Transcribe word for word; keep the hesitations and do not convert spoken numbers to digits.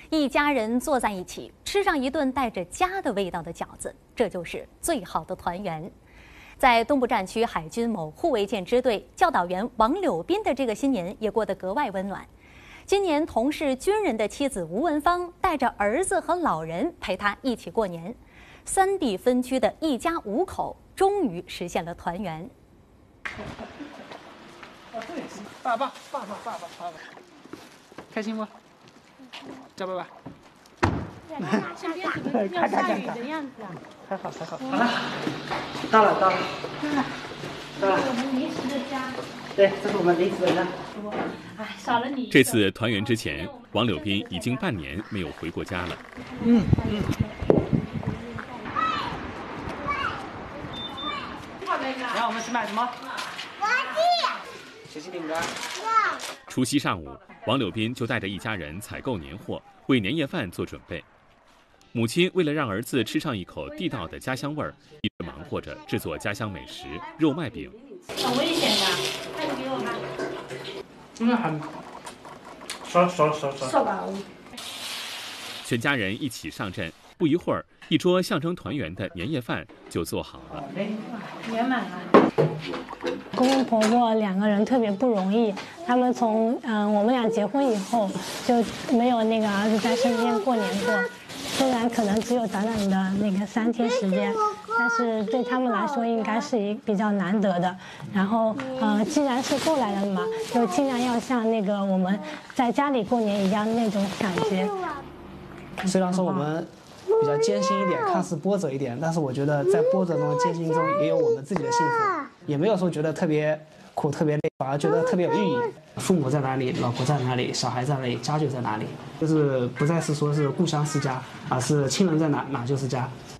一家人坐在一起，吃上一顿带着家的味道的饺子，这就是最好的团圆。在东部战区海军某护卫舰支队，教导员王柳斌的这个新年也过得格外温暖。今年同是军人的妻子吴文芳带着儿子和老人陪他一起过年，三地分居的一家五口终于实现了团圆。 爸爸，爸爸，爸爸，爸爸，开心不？叫爸爸。 这边怎么要下雨的样子啊？ 还好还好。好了，到了到了。 到了，这是我们临时的家。 对，这是我们临时的家。 哎，少了你。 这次团圆之前，王柳斌已经半年没有回过家了。 嗯嗯。然后我们是买什么？ 玩具。 学习饼干。 除夕上午，王柳斌就带着一家人采购年货，为年夜饭做准备。母亲为了让儿子吃上一口地道的家乡味儿，一直忙活着制作家乡美食肉麦饼。 很危险的，快点给我看。 嗯，很。刷刷刷刷。 扫把。 全家人一起上阵，不一会儿，一桌象征团圆的年夜饭就做好了。 圆满了。 公公婆婆两个人特别不容易，他们从嗯、呃、我们俩结婚以后就没有那个儿子在身边过年过，虽然可能只有短短的那个三天时间，但是对他们来说应该是一比较难得的。然后呃既然是过来了嘛，就尽量要像那个我们在家里过年一样那种感觉。 虽然说我们比较艰辛一点，看似波折一点，但是我觉得在波折中、艰辛中也有我们自己的幸福，也没有说觉得特别苦、特别累，反而觉得特别有意义。父母在哪里，老婆在哪里，小孩在哪里，家就在哪里，就是不再是说是故乡是家，而是亲人在哪哪就是家。